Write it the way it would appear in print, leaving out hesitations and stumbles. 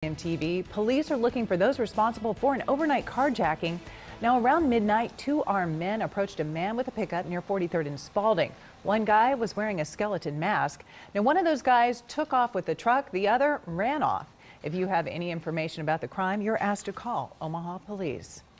KMTV, police are looking for those responsible for an overnight carjacking. Now, around midnight, two armed men approached a man with a pickup near 43rd and Spalding. One guy was wearing a skeleton mask. Now, one of those guys took off with the truck. The other ran off. If you have any information about the crime, you're asked to call Omaha Police.